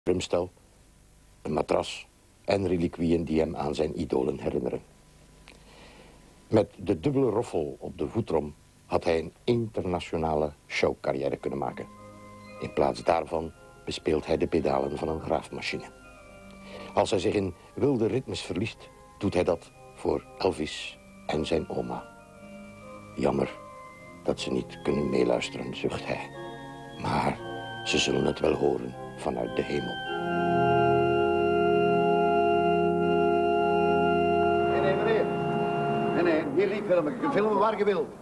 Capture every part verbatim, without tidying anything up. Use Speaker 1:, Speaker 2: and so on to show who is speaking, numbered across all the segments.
Speaker 1: drumstel, een matras en reliquieën die hem aan zijn idolen herinneren. Met de dubbele roffel op de voetrom had hij een internationale showcarrière kunnen maken. In plaats daarvan bespeelt hij de pedalen van een graafmachine. Als hij zich in wilde ritmes verliest, doet hij dat voor Elvis en zijn oma. Jammer dat ze niet kunnen meeluisteren, zucht hij. Maar ze zullen het wel horen vanuit de hemel.
Speaker 2: Nee, nee, meneer. Nee, nee, hier niet filmen. Je kunt filmen waar je wil.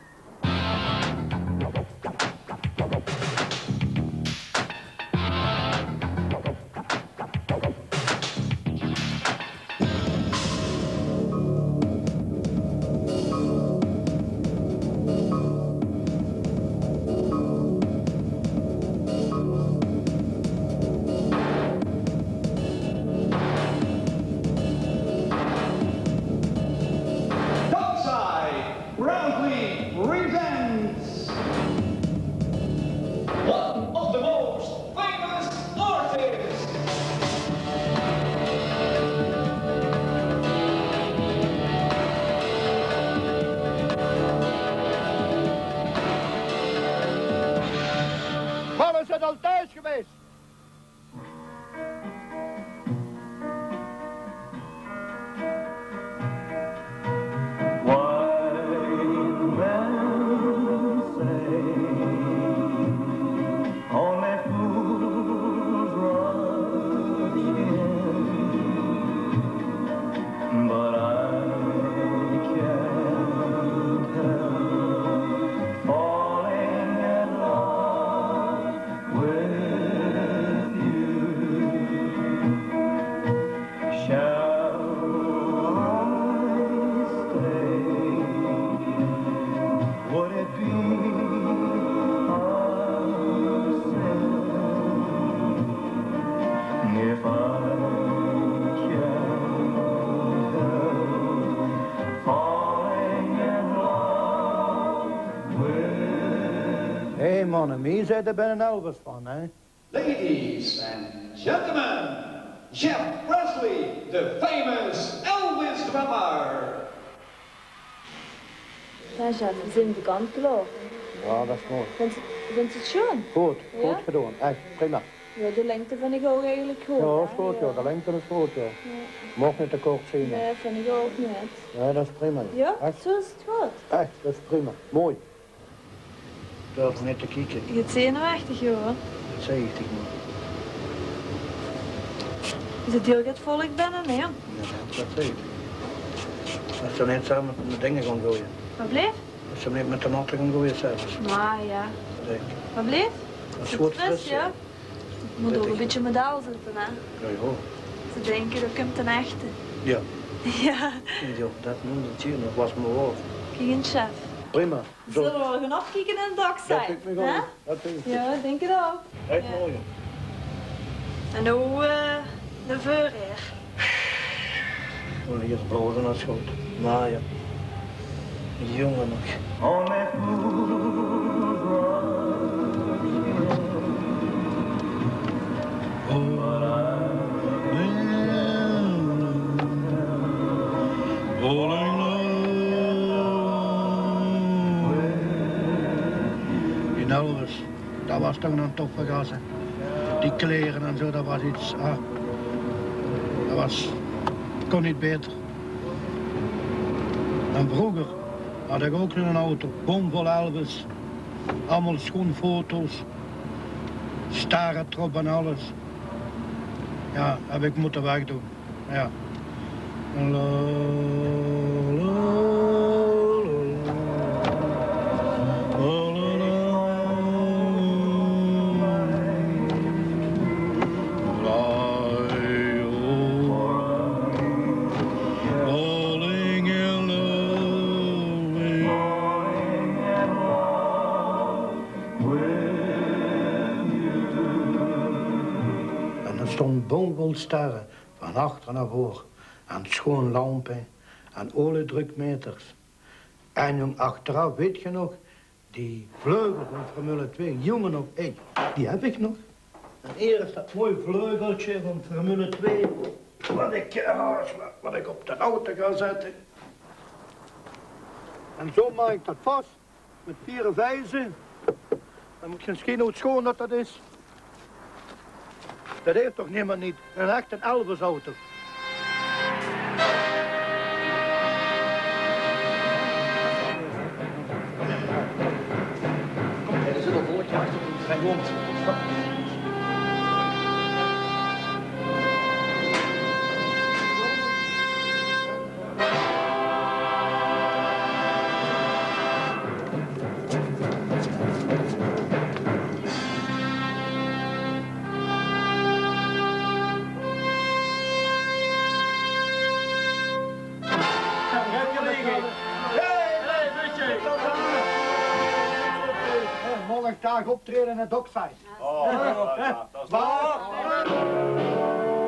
Speaker 3: Is het al thuis geweest?
Speaker 4: Hé hey, mannen, wie zit er bij een Elvis van, hè?
Speaker 5: Ladies and gentlemen, Jeff Presley, the famous Elvis drummer.
Speaker 6: Ja, Jeff, we zijn bekend klaar.
Speaker 4: Ja, dat is mooi.
Speaker 6: Vindt je het schoon?
Speaker 4: Goed,
Speaker 6: Ja?
Speaker 4: goed gedaan. Echt, prima.
Speaker 6: Ja, de lengte vind ik ook eigenlijk goed.
Speaker 4: Ja, dat is
Speaker 6: hè?
Speaker 4: goed, ja. De lengte is goed, ja.
Speaker 6: Ja.
Speaker 4: Mag niet te kort zien. hè.
Speaker 6: Nee, vind ik ook niet.
Speaker 4: Ja, dat is prima.
Speaker 6: Ja,
Speaker 4: Echt,
Speaker 6: zo is het goed.
Speaker 4: echt, dat is prima. Mooi. Durf niet te kijken.
Speaker 6: Je bent zenuwachtig, joh.
Speaker 4: zeventig man.
Speaker 6: Is het heel goed volk binnen, nee?
Speaker 4: Ja, dat weet ik. Als ze niet samen met de dingen gaan gooien.
Speaker 6: Wat bleef?
Speaker 4: Als ze niet met de natten gaan gooien zelfs.
Speaker 6: Nou ja.
Speaker 4: Dat denk ik.
Speaker 6: Wat bleef?
Speaker 4: Dat is goed
Speaker 6: fris,
Speaker 4: fris,
Speaker 6: ja.
Speaker 4: ja.
Speaker 6: Het moet
Speaker 4: Dat
Speaker 6: ook een
Speaker 4: ik-
Speaker 6: beetje medaal zitten, hè.
Speaker 4: Ja, ja.
Speaker 6: Ze denken, dat komt een echte.
Speaker 4: Ja.
Speaker 6: Ja,
Speaker 4: Ja, dat noemde het hier, dat was mijn woord.
Speaker 6: geen chef.
Speaker 4: Prima. Zo.
Speaker 6: Zullen we gaan afkijken in het dak
Speaker 4: Dat
Speaker 6: zijn?
Speaker 4: vind ik me
Speaker 6: hè?
Speaker 4: goed. Dat vind ik.
Speaker 6: Ja, ik denk het ook.
Speaker 4: Echt
Speaker 6: Ja.
Speaker 4: mooi.
Speaker 6: En nu uh, de voorheer.
Speaker 4: Dan hier blozen naar schoot. Maar ja. Die jongen nog. On that in Elvis, dat was toch een toffe gassen. Die kleren en zo, dat was iets. Ah, dat was. Kon niet beter. En vroeger had ik ook een auto, bomvol Elvis. Allemaal schoon foto's. Staren erop en alles. Ja, heb ik moeten wegdoen. Ja. La, la, stond bomvol sterren van achter naar voor. En schoon lampen en oliedrukmeters. En jong, achteraf, weet je nog, die vleugel van Formule twee, jongen nog, hey, die heb ik nog. En hier is dat mooi vleugeltje van Formule twee. Wat ik, uh, wat ik op de auto ga zetten. En zo maak ik dat vast. Met vier vijzen. Dan moet je eens zien hoe schoon dat, dat is. Dat heeft toch niemand niet. Een echt een Elvis-auto.
Speaker 5: Er zit een woordje achter zijn mond.
Speaker 4: Morgen dag optreden in het Dockside.
Speaker 3: Oh, ja, dat is waar.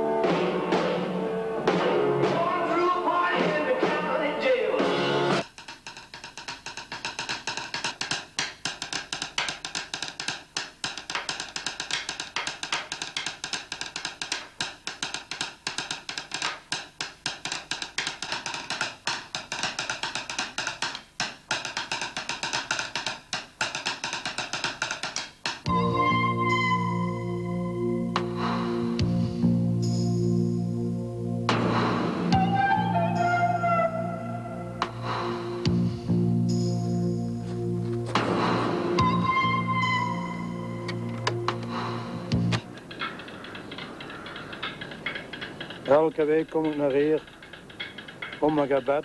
Speaker 4: Elke week kom ik naar hier om mijn gebed.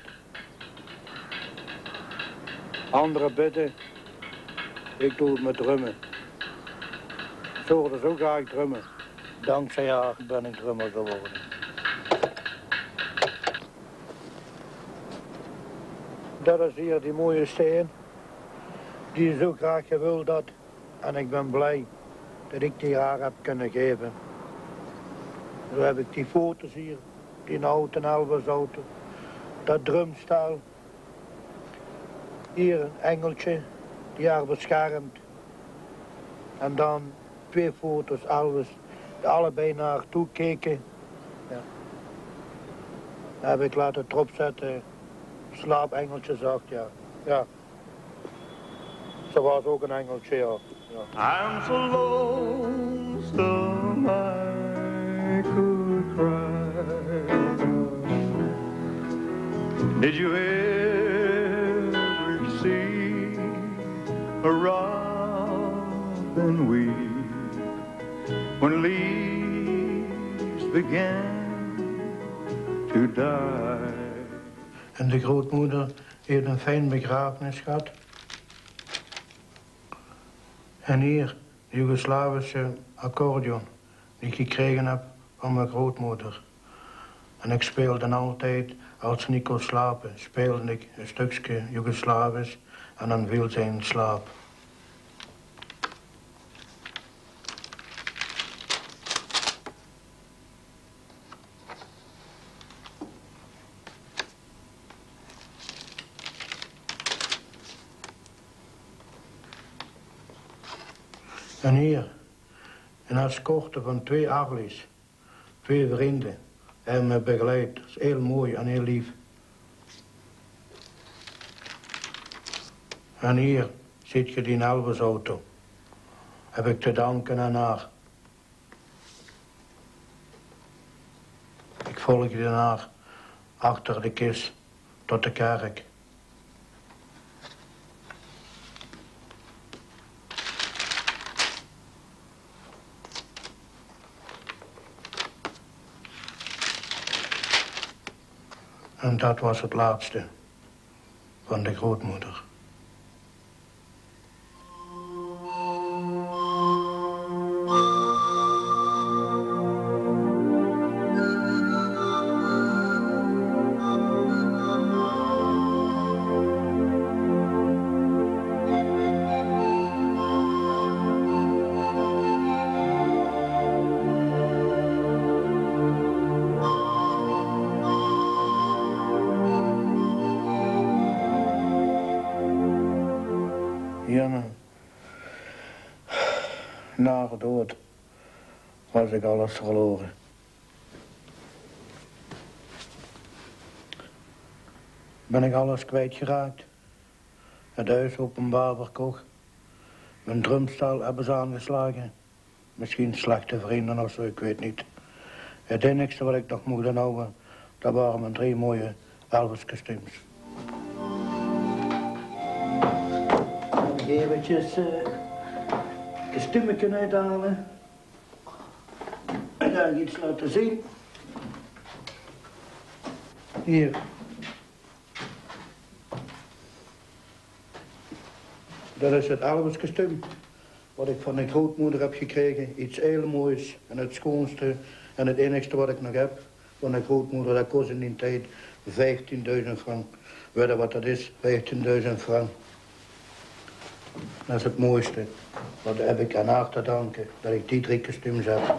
Speaker 4: Anderen bidden, ik doe het met drummen. Ze hoorden zo graag drummen. Dankzij haar ben ik drummer geworden. Dat is hier die mooie steen die je zo graag gewild had. En ik ben blij dat ik die haar heb kunnen geven. Zo heb ik die foto's hier, die oude Elvis-auto, dat drumstel. Hier een engeltje, die haar beschermt. En dan twee foto's Elvis, die allebei naar haar toe keken. Ja. Dat heb ik laten erop zetten, slaapengeltje zacht, ja. Ja. Ze was ook een engeltje, ja. Ja.
Speaker 7: I'm so lonesome I could cry. Did you ever see a robin weep when leaves began to die?
Speaker 4: En de grootmoeder heeft een fijn begrafenis gehad. En hier, de Joegoslavische accordeon die ik gekregen heb van mijn grootmoeder. En ik speelde altijd, als ze niet kon slapen, speelde ik een stukje Joegoslavisch en dan viel zij in slaap. En hier, een escorte van twee Arlies, twee vrienden, hebben me begeleid. Dat is heel mooi en heel lief. En hier ziet je die Elvis-auto. Heb ik te danken aan haar. Ik volgde haar achter de kist tot de kerk. En dat was het laatste van de grootmoeder. Na haar dood was ik alles verloren. Ben ik alles kwijtgeraakt. Het huis openbaar verkocht. Mijn drumstal hebben ze aangeslagen. Misschien slechte vrienden of zo, ik weet niet. Het enigste wat ik nog mocht houden, dat waren mijn drie mooie Elvis-kostuums. Nog eventjes uh, kostuumetje uithalen. En dan iets laten zien. Hier. Dat is het Elvis-kostuum. Wat ik van mijn grootmoeder heb gekregen. Iets heel moois en het schoonste. En het enigste wat ik nog heb van mijn grootmoeder, dat kost in die tijd vijftienduizend frank. Weet je wat dat is? vijftienduizend frank. Dat is het mooiste. Dat heb ik aan haar te danken, dat ik die drie kostuums heb.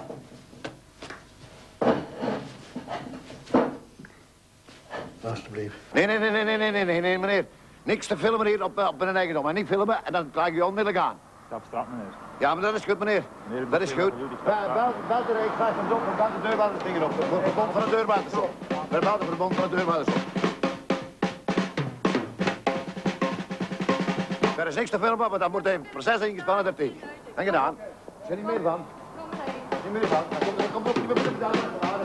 Speaker 4: Alsjeblieft.
Speaker 2: Nee, nee, nee, nee, nee, nee, nee, nee, meneer. Niks te filmen hier op, op mijn eigendom. En niet filmen en dan krijg je onmiddellijk aan.
Speaker 3: Stap straf, meneer.
Speaker 2: Ja, maar dat is goed, meneer.
Speaker 3: meneer
Speaker 2: Dat is goed. Bel, bel, bel de reeks van op, bel de deurwaarders op. Voor het verbond van de deurwaarders op. Bel de verbond van de deurwaarders op. Er is niks te filmen, maar dan moet hij proces ingespannen daartegen. En gedaan. Is er niet meer van? Niet meer van. Dan komt er komt op die bedoeling gedaan.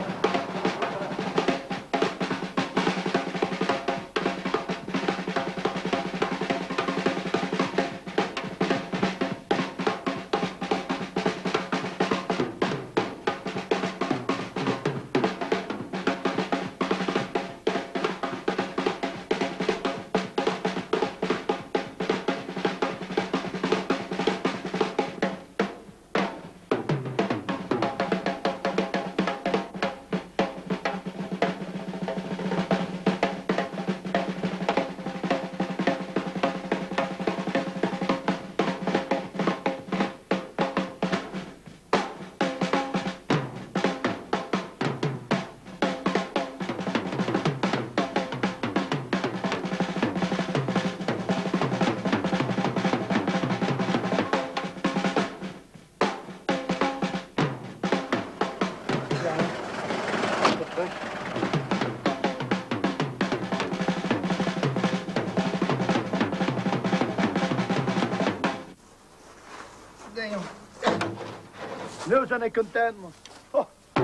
Speaker 4: Nu ben ik content, man. Oh.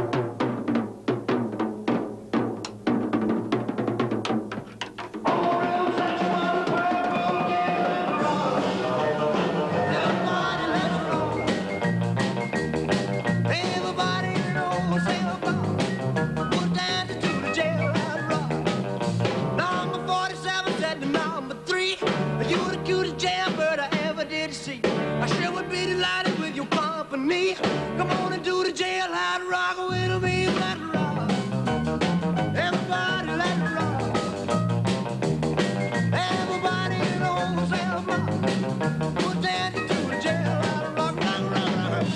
Speaker 8: Come on and do the jailhouse rock with me, let it rock. Everybody let it rock. Everybody knows everybody. Put down to the jailhouse rock, rock, rock, rock.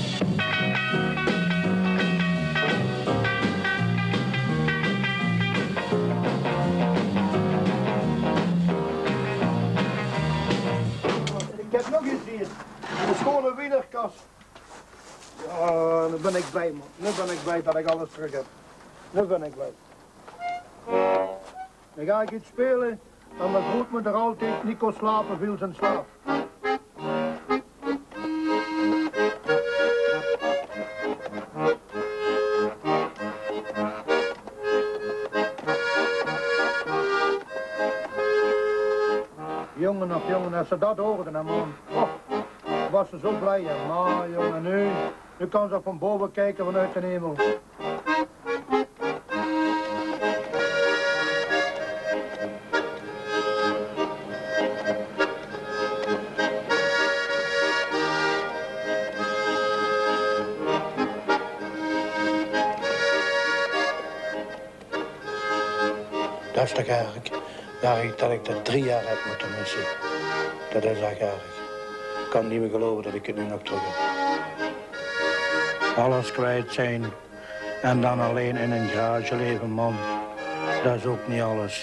Speaker 4: Ik heb nog iets hier. Een schone wielerkast. Ja, nu ben ik blij, man. Nu ben ik blij dat ik alles terug heb. Nu ben ik blij. Dan ga ik iets spelen en mijn grootmoeder altijd Nico slapen viel zijn slaap. Jongen of jongen, als ze dat hoorden, hè, man. Oh, was ze zo blij, hè. Maar jongen, nu, nu kan ze van boven kijken vanuit de hemel. Dat is toch erg. Erg dat ik dat drie jaar heb moeten missen. Dat is echt erg. Ik kan niet meer geloven dat ik het nu nog terug heb. Alles kwijt zijn en dan alleen in een garage leven, man. Dat is ook niet alles.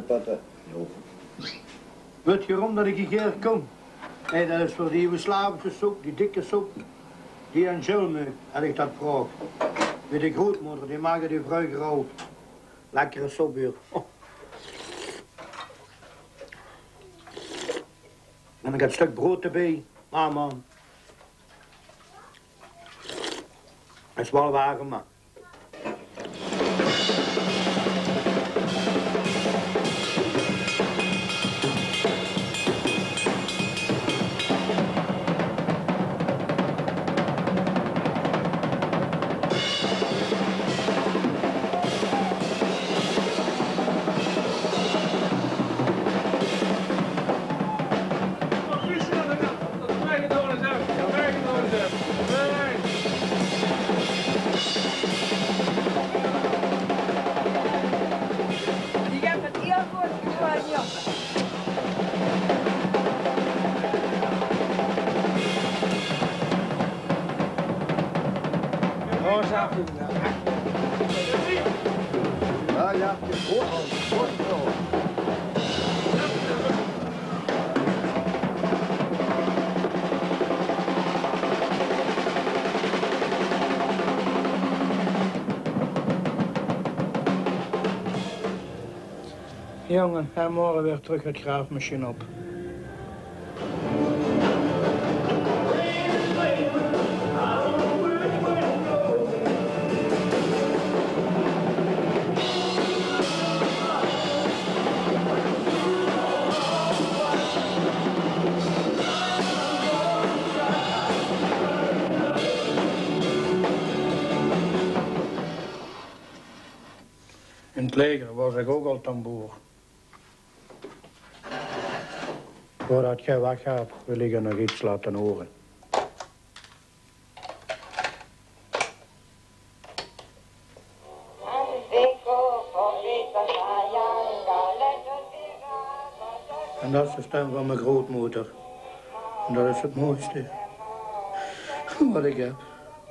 Speaker 2: patten.
Speaker 4: Weet je waarom dat ik hier kom? Hey, dat is voor die Joegoslavische soep, die dikke soep. Die in Zulme had ik dat gevraagd. Met de grootmoeder, die maakte die vrij groot. Lekkere soep hier. Oh. En ik heb een stuk brood erbij. Ah man. Dat is wel waar gemaakt.
Speaker 2: Ja, ja, goed, goed, goed.
Speaker 4: Jongen, ga morgen weer terug het graafmachine op. In het leger was ik ook al tamboer. Voordat jij weggaat, wil ik je nog iets laten horen. En dat is de stem van mijn grootmoeder. En dat is het mooiste wat ik heb.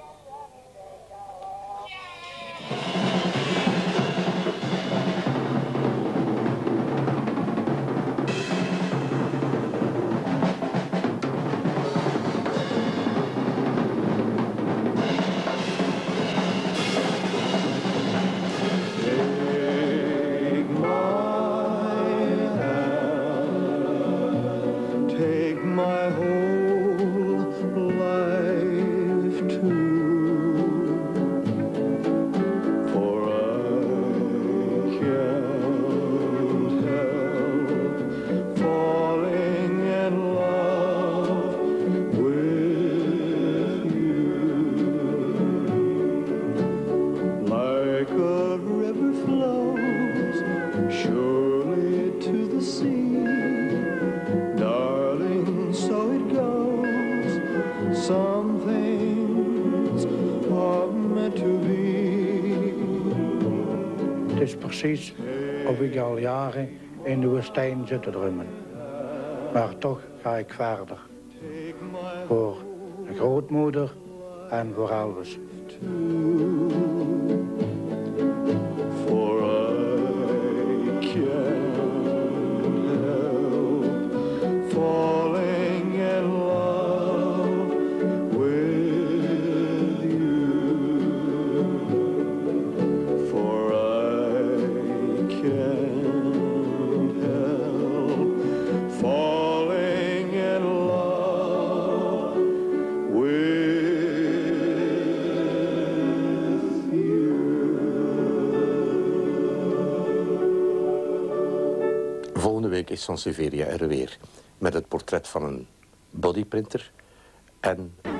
Speaker 4: Het is precies of ik al jaren in de woestijn zit te drummen. Maar toch ga ik verder. Voor de grootmoeder en voor Elvis.
Speaker 1: Volgende week is Sansevieria er weer met het portret van een bodyprinter en